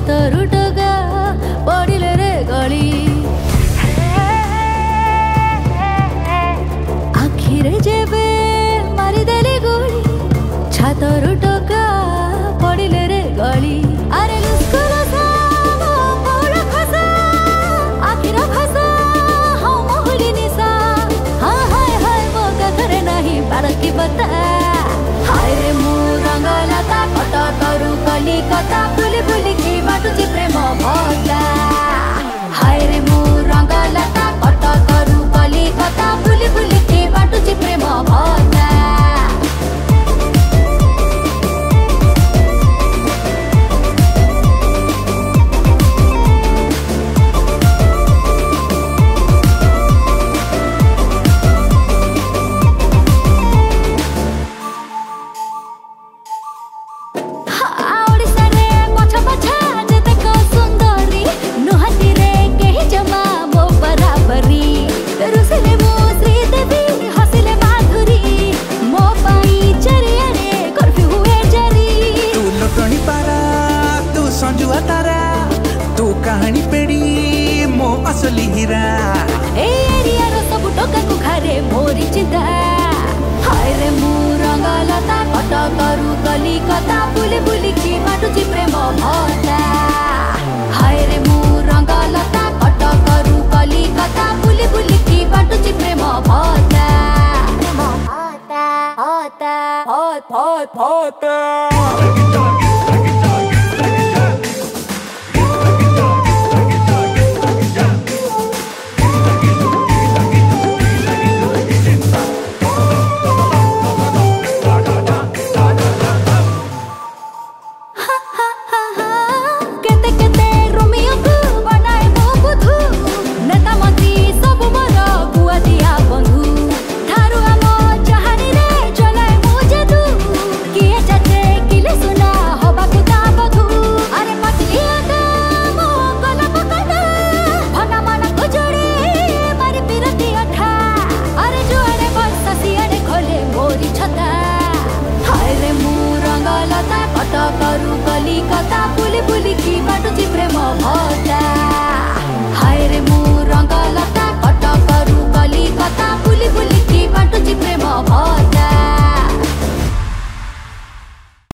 छातरु टगा पड़िले रे गली आखिरे जेबे मारिदेली गुली छातरु टगा पड़िले रे गली अरे लुस्कुरा सा मोर खसा आखिर खसा हाँ मोहली निसा हाँ हाय हाय मो कथरे नहीं बारकी बता हाय रे मु रंगलता कटा तरु कली कथा फुली फुली की बाटुची प्रेम भला हाय रे मु रंगलता कटा तरु कली कथा फुली फुली की बाटुची प्रेम भला कहानी पेड़ी मो असली हीरा ए एरिया रो सब टोका को खारे मोरी चिंता हाय रे मु रंगलता कटा करू कली कथा फुली फुली की बाटुची प्रेम भला हाय रे मु रंगलता कटा करू कली कथा फुली फुली की बाटुची प्रेम भला होता होता होत होता करू कली कथा